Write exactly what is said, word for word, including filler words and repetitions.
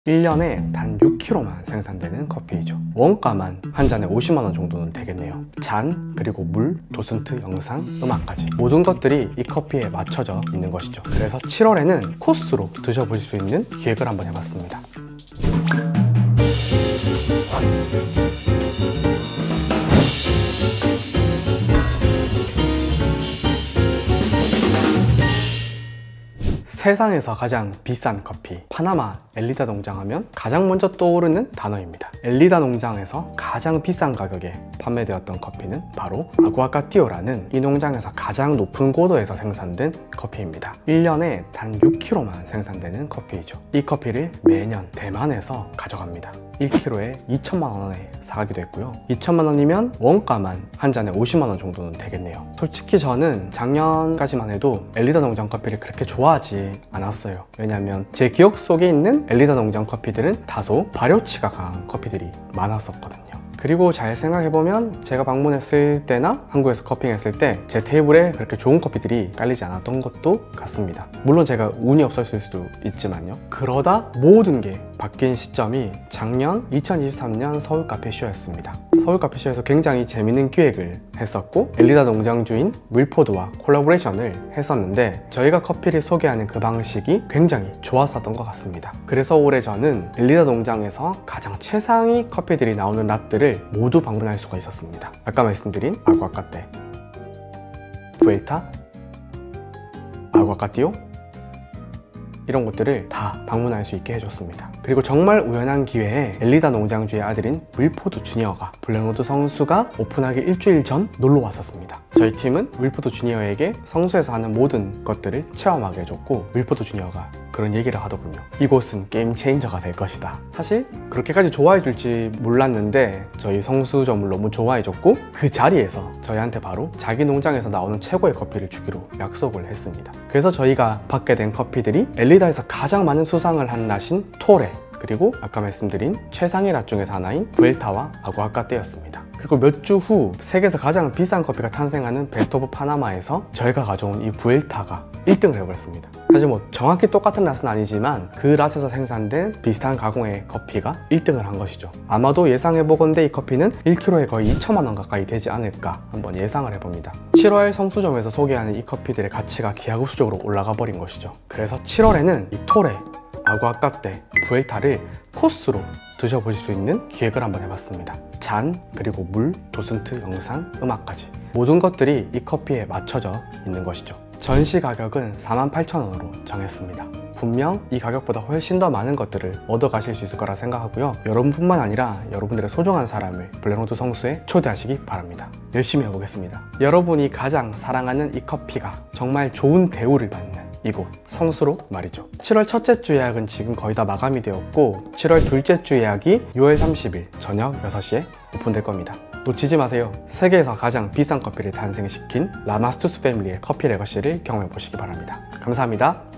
일 년에 단 육 킬로그램만 생산되는 커피이죠. 원가만 한 잔에 오십만 원 정도는 되겠네요. 잔, 그리고 물, 도슨트, 영상, 음악까지 모든 것들이 이 커피에 맞춰져 있는 것이죠. 그래서 칠월에는 코스로 드셔보실 수 있는 기획을 한번 해봤습니다. 세상에서 가장 비싼 커피, 파나마 엘리다 농장 하면 가장 먼저 떠오르는 단어입니다. 엘리다 농장에서 가장 비싼 가격에 판매되었던 커피는 바로 아구아카티오라는 이 농장에서 가장 높은 고도에서 생산된 커피입니다. 일 년에 단 육 킬로그램만 생산되는 커피이죠. 이 커피를 매년 대만에서 가져갑니다. 일 킬로그램에 이천만 원에 사가기도 했고요. 이천만 원이면 원가만 한 잔에 오십만 원 정도는 되겠네요. 솔직히 저는 작년까지만 해도 엘리다 농장 커피를 그렇게 좋아하지 않았어요. 왜냐하면 제 기억 속에 있는 엘리다 농장 커피들은 다소 발효치가 강한 커피들이 많았었거든요. 그리고 잘 생각해보면 제가 방문했을 때나 한국에서 커피했을 때 제 테이블에 그렇게 좋은 커피들이 깔리지 않았던 것도 같습니다. 물론 제가 운이 없었을 수도 있지만요. 그러다 모든 게 바뀐 시점이 작년 이천이십삼 년 서울 카페쇼였습니다. 서울 카페쇼에서 굉장히 재밌는 기획을 했었고 엘리다 농장 주인 밀포드와 콜라보레이션을 했었는데 저희가 커피를 소개하는 그 방식이 굉장히 좋았었던 것 같습니다. 그래서 올해 저는 엘리다 농장에서 가장 최상위 커피들이 나오는 랏들을 모두 방문할 수가 있었습니다. 아까 말씀드린 아구아카테, 부엘타, 아구아카티오 이런 곳들을 다 방문할 수 있게 해줬습니다. 그리고 정말 우연한 기회에 엘리다 농장주의 아들인 윌포드 주니어가 블랙로드 성수가 오픈하기 일주일 전 놀러 왔었습니다. 저희 팀은 윌포드 주니어에게 성수에서 하는 모든 것들을 체험하게 해줬고 윌포드 주니어가 그런 얘기를 하더군요. 이곳은 게임 체인저가 될 것이다. 사실 그렇게까지 좋아해 줄지 몰랐는데 저희 성수점을 너무 좋아해 줬고 그 자리에서 저희한테 바로 자기 농장에서 나오는 최고의 커피를 주기로 약속을 했습니다. 그래서 저희가 받게 된 커피들이 엘리다에서 가장 많은 수상을 한 낫인 토레, 그리고 아까 말씀드린 최상위 낫 중에서 하나인 부엘타와 아구아카테였습니다. 그리고 몇 주 후 세계에서 가장 비싼 커피가 탄생하는 베스트 오브 파나마에서 저희가 가져온 이 부엘타가 일 등을 해버렸습니다. 사실 뭐 정확히 똑같은 낫은 아니지만 그 낫에서 생산된 비슷한 가공의 커피가 일 등을 한 것이죠. 아마도 예상해보건대 이 커피는 일 킬로그램에 거의 이천만 원 가까이 되지 않을까 한번 예상을 해봅니다. 칠월 성수점에서 소개하는 이 커피들의 가치가 기하급수적으로 올라가 버린 것이죠. 그래서 칠월에는 이 토레, 아구아카테, 부엘타를 코스로 드셔보실 수 있는 기획을 한번 해봤습니다. 잔, 그리고 물, 도슨트, 영상, 음악까지 모든 것들이 이 커피에 맞춰져 있는 것이죠. 전시 가격은 사만 팔천 원으로 정했습니다. 분명 이 가격보다 훨씬 더 많은 것들을 얻어 가실 수 있을 거라 생각하고요. 여러분뿐만 아니라 여러분들의 소중한 사람을 블랙로드 성수에 초대하시기 바랍니다. 열심히 해보겠습니다. 여러분이 가장 사랑하는 이 커피가 정말 좋은 대우를 받는 이곳 성수로 말이죠. 칠월 첫째 주 예약은 지금 거의 다 마감이 되었고 칠월 둘째 주 예약이 유월 삼십일 저녁 여섯 시에 오픈될 겁니다. 놓치지 마세요. 세계에서 가장 비싼 커피를 탄생시킨 라마스투스 패밀리의 커피 레거시를 경험해 보시기 바랍니다. 감사합니다.